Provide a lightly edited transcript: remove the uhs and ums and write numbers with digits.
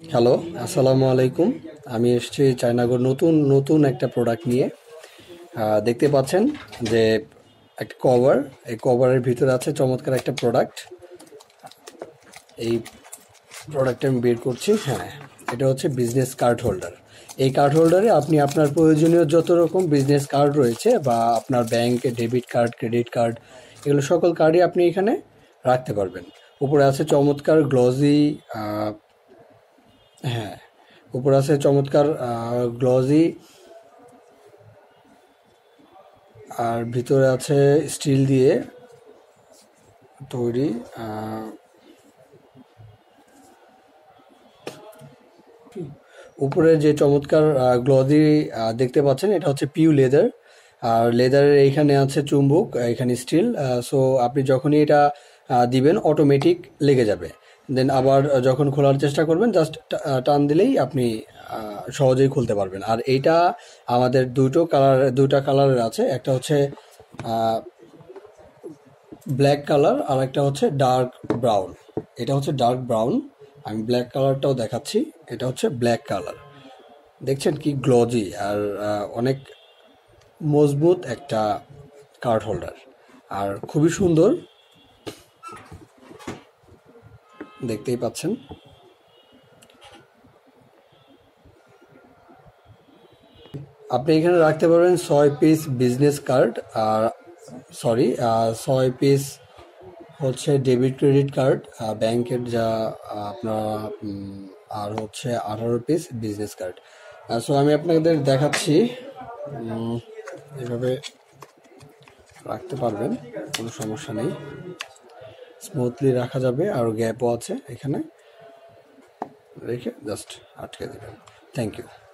Hello, আসসালামু আলাইকুম। আমি এসেছি চায়নাগড় নতুন নতুন একটা প্রোডাক্ট নিয়ে। দেখতে পাচ্ছেন যে একটা কভার, এই কভারের ভিতরে আছে চমৎকার একটা প্রোডাক্ট। এই প্রোডাক্টটা আমি বের করছি। হ্যাঁ, এটা হচ্ছে বিজনেস কার্ড হোল্ডার। এই কার্ড হোল্ডারে আপনি আপনার প্রয়োজনীয় যত রকম বিজনেস কার্ড রয়েছে বা আপনার bank debit card, credit card, এগুলো সকল কার্ডই আপনি এখানে রাখতে পারবেন। উপরে আছে চমৎকার গ্লজি, হ্যাঁ, উপরে আছে চমৎকার গ্লজি, আর ভিতরে আছে স্টিল দিয়ে তৈরি। উপরে যে চমৎকার গ্লজি দেখতে পাচ্ছেন, এটা হচ্ছে পিউ লেদার। আর লেদারের এইখানে আছে চুম্বক, এখানে স্টিল। সো আপনি যখনই এটা দিবেন অটোমেটিক লেগে যাবে। দেন আবার যখন খোলার চেষ্টা করবেন জাস্ট টান দিলেই আপনি সহজেই খুলতে পারবেন। আর এইটা আমাদের দুইটা কালারের আছে, একটা হচ্ছে ব্ল্যাক কালার আর একটা হচ্ছে ডার্ক ব্রাউন। এটা হচ্ছে ডার্ক ব্রাউন, আমি ব্ল্যাক কালারটাও দেখাচ্ছি। এটা হচ্ছে ব্ল্যাক কালার। দেখছেন কি গ্লজি আর অনেক মজবুত একটা কার্ড হোল্ডার, আর খুবই সুন্দর, দেখতেই পাচ্ছেন। আপনি এখানে রাখতে পারবেন 6 পিস বিজনেস কার্ড, আর 6 পিস হচ্ছে ডেবিট ক্রেডিট কার্ড ব্যাংকের, যা আপনার আর হচ্ছে 18 পিস বিজনেস কার্ড। সো আমি আপনাদের দেখাচ্ছি, এভাবে রাখতে পারবেন, কোনো সমস্যা নেই, স্মুথলি রাখা যাবে। আর গ্যাপও আছে, এখানে রেখে জাস্ট আটকে দেবেন। Thank you.